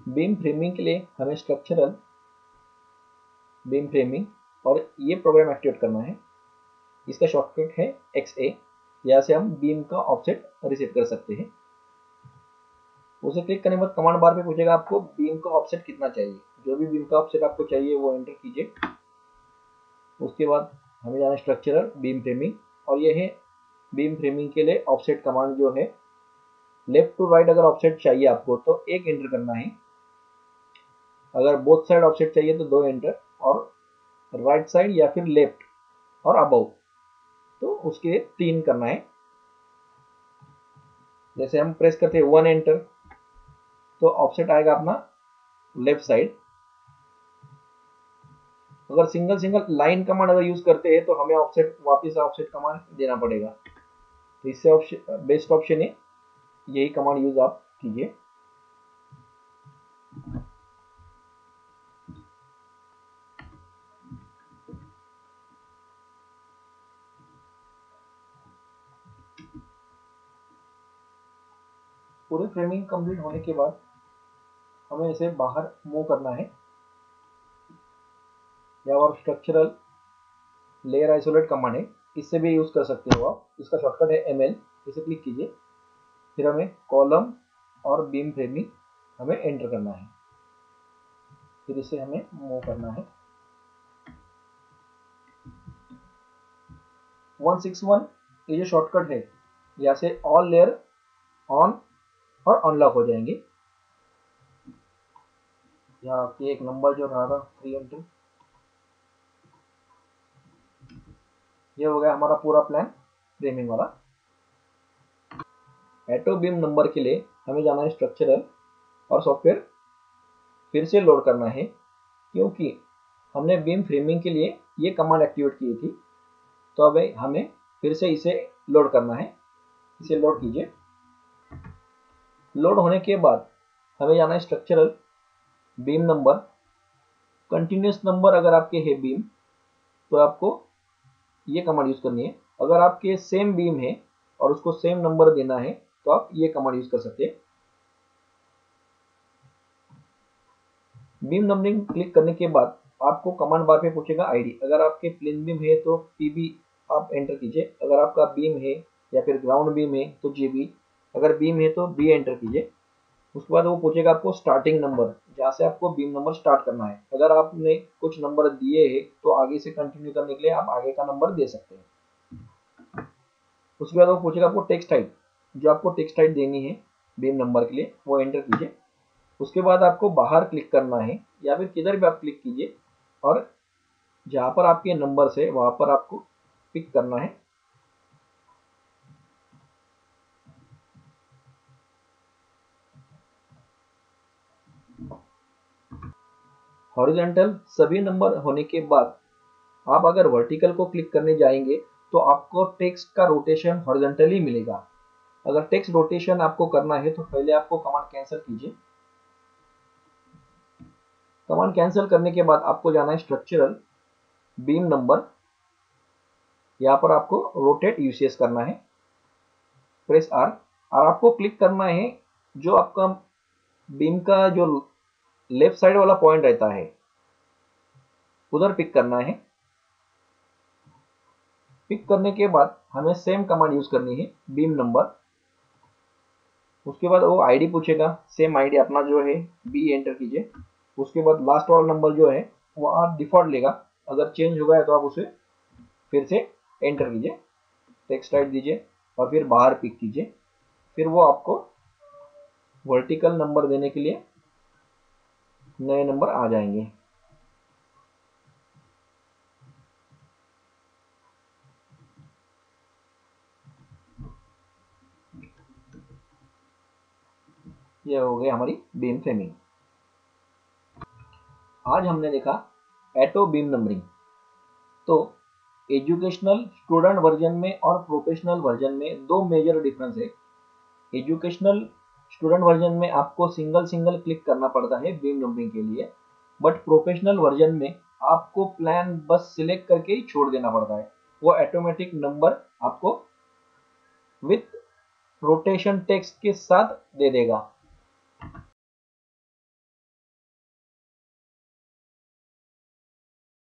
Beam framing के लिए हमें स्ट्रक्चरल, बीम फ्रेमिंग और ये प्रोग्राम एक्टिवेट करना है। इसका शॉर्टकट है XA। यहाँ से हम बीम का ऑफसेट रिसेट कर सकते हैं। उसे क्लिक करने के बाद कमांड बार पे पूछेगा आपको बीम का ऑफसेट कितना चाहिए। जो भी बीम का ऑफसेट आपको चाहिए वो एंटर कीजिए। उसके बाद हमें जाना स्ट्रक्चरल, बीम फ्रेमिंग, और ये है बीम फ्रेमिंग के लिए ऑफसेट कमांड जो है। लेफ्ट टू राइट अगर ऑफसेट चाहिए आपको तो एक एंटर करना है, अगर बोथ साइड ऑफसेट चाहिए तो 2 एंटर, और राइट साइड या फिर लेफ्ट और अबव तो उसके 3 करना है। जैसे हम प्रेस करते हैं 1 एंटर तो ऑफसेट आएगा अपना लेफ्ट साइड। अगर सिंगल सिंगल लाइन कमांड अगर यूज करते हैं तो हमें ऑफसेट वापस ऑफसेट कमांड देना पड़ेगा। तो इससे ऑप्शन बेस्ट ऑप्शन है यही कमांड यूज आप कीजिए। पूरी फ्रेमिंग कंप्लीट होने के बाद हमें इसे बाहर मूव करना है। या और स्ट्रक्चरल लेयर आइसोलेट कमांड है, इससे भी यूज कर सकते हो आप। इसका शॉर्टकट है ML। इसे क्लिक कीजिए, फिर हमें कॉलम और बीम फ्रेमिंग हमें एंटर करना है, फिर इसे हमें मूव करना है। 161 ये जो शॉर्टकट है, यहाँ से ऑल लेयर ऑन और अनलॉक हो जाएंगे। यहाँ की एक नंबर जो रहा था 3 एंटर। ये हो गया हमारा पूरा प्लान फ्रेमिंग वाला। एटो बीम नंबर के लिए हमें जाना है स्ट्रक्चरल और सॉफ्टवेयर फिर से लोड करना है, क्योंकि हमने बीम फ्रेमिंग के लिए ये कमांड एक्टिवेट की थी। तो अब हमें फिर से इसे लोड करना है। इसे लोड कीजिए। लोड होने के बाद हमें जाना है structural, beam number, continuous number. अगर आपके है बीम तो आपको ये कमांड यूज करनी है। अगर आपके सेम बीम है और उसको सेम नंबर देना है तो आप ये कमांड यूज कर सकते हैं। बीम नंबरिंग क्लिक करने के बाद आपको कमांड बार पे पूछेगा आईडी। अगर आपके प्लेन बीम है तो PB आप एंटर कीजिए। अगर आपका बीम है या फिर ग्राउंड बीम है तो GB। अगर बीम है तो B एंटर कीजिए। उसके बाद वो पूछेगा आपको स्टार्टिंग नंबर, जहाँ से आपको बीम नंबर स्टार्ट करना है। अगर आपने कुछ नंबर दिए हैं तो आगे से कंटिन्यू करने के लिए आप आगे का नंबर दे सकते हैं। उसके बाद वो पूछेगा आपको टेक्स्ट हाइट, जो आपको टेक्स्ट हाइट देनी है बीम नंबर के लिए वो एंटर कीजिए। उसके बाद आपको बाहर क्लिक करना है या फिर किधर भी आप क्लिक कीजिए, और जहाँ पर आपके नंबर्स है वहाँ पर आपको पिक करना है। हॉरिजॉन्टल सभी नंबर होने के बाद आप अगर वर्टिकल को क्लिक करने जाएंगे तो आपको टेक्स्ट का रोटेशन हॉरिजॉन्टली मिलेगा। अगर टेक्स्ट रोटेशन आपको करना है तो पहले आपको कमांड कैंसिल कीजिए। कमांड कैंसिल करने के बाद आपको जाना है स्ट्रक्चरल, बीम नंबर, यहाँ पर आपको रोटेट यूसीएस करना है। प्रेस R और आपको क्लिक करना है जो आपका बीम का जो लेफ्ट साइड वाला पॉइंट रहता है उधर पिक करना है। पिक करने के बाद हमें सेम कमांड यूज करनी है, बीम नंबर। उसके बाद वो आईडी पूछेगा, सेम आईडी अपना जो है B एंटर कीजिए। उसके बाद लास्ट वाला नंबर जो है वो आप डिफॉल्ट लेगा। अगर चेंज हुआ है तो आप उसे फिर से एंटर कीजिए, टेक्स्ट टाइप दीजिए और फिर बाहर पिक कीजिए। फिर वो आपको वर्टिकल नंबर देने के लिए नए नंबर आ जाएंगे। ये हो गई हमारी बीम फ्रेमिंग। आज हमने देखा एटो बीम नंबरिंग। तो एजुकेशनल स्टूडेंट वर्जन में और प्रोफेशनल वर्जन में दो मेजर डिफरेंस है। एजुकेशनल स्टूडेंट वर्जन में आपको सिंगल सिंगल क्लिक करना पड़ता है बीम नंबरिंग के लिए, बट प्रोफेशनल वर्जन में आपको प्लान बस सिलेक्ट करके ही छोड़ देना पड़ता है। वो ऑटोमेटिक नंबर आपको विथ रोटेशन टेक्स्ट के साथ दे देगा।